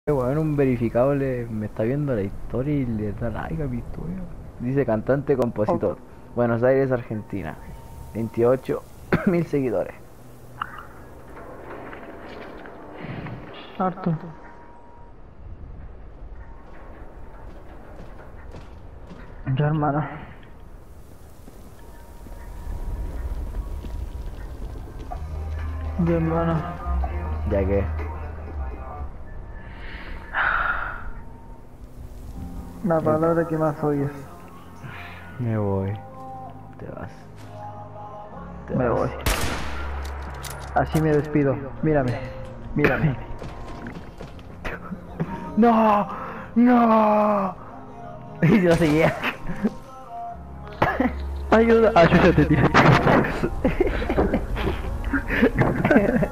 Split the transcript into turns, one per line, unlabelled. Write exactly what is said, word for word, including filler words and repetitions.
Bueno, un verificable me está viendo la historia y le da like a mi historia. Dice cantante, compositor. Buenos Aires, Argentina. veintiocho mil seguidores.
Harto. Ya, hermano. Ya, hermano.
Ya que.
La palabra que más odias.
Me voy. Te vas. Te
Me
vas.
voy. Así me despido. Mírame. Mírame.
¡No! ¡No! Y yo seguía.
Ayuda. Ayúdate, tío.